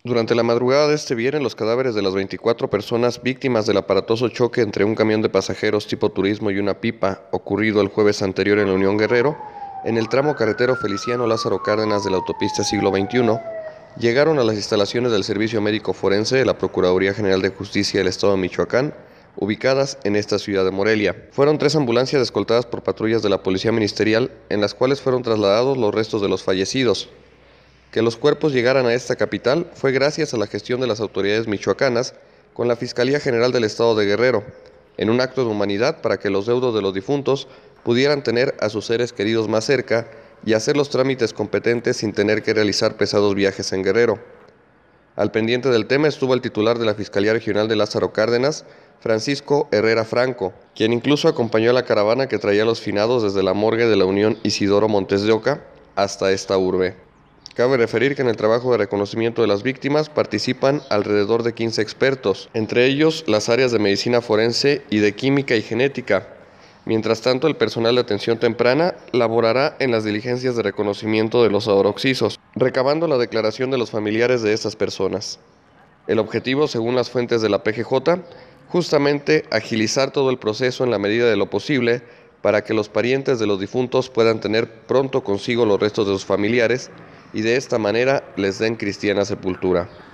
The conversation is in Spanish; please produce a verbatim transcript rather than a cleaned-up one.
Durante la madrugada de este viernes, los cadáveres de las veinticuatro personas víctimas del aparatoso choque entre un camión de pasajeros tipo turismo y una pipa, ocurrido el jueves anterior en la Unión Guerrero, en el tramo carretero Feliciano Lázaro Cárdenas de la autopista Siglo veintiuno, llegaron a las instalaciones del Servicio Médico Forense de la Procuraduría General de Justicia del Estado de Michoacán, ubicadas en esta ciudad de Morelia. Fueron tres ambulancias escoltadas por patrullas de la Policía Ministerial, en las cuales fueron trasladados los restos de los fallecidos. Que los cuerpos llegaran a esta capital fue gracias a la gestión de las autoridades michoacanas con la Fiscalía General del Estado de Guerrero, en un acto de humanidad para que los deudos de los difuntos pudieran tener a sus seres queridos más cerca y hacer los trámites competentes sin tener que realizar pesados viajes en Guerrero. Al pendiente del tema estuvo el titular de la Fiscalía Regional de Lázaro Cárdenas, Francisco Herrera Franco, quien incluso acompañó a la caravana que traía a los finados desde la morgue de la Unión Isidoro Montes de Oca hasta esta urbe. Cabe referir que en el trabajo de reconocimiento de las víctimas participan alrededor de quince expertos, entre ellos las áreas de medicina forense y de química y genética. Mientras tanto, el personal de atención temprana laborará en las diligencias de reconocimiento de los oroxisos, recabando la declaración de los familiares de estas personas. El objetivo, según las fuentes de la P G J, justamente agilizar todo el proceso en la medida de lo posible para que los parientes de los difuntos puedan tener pronto consigo los restos de sus familiares y de esta manera les den cristiana sepultura.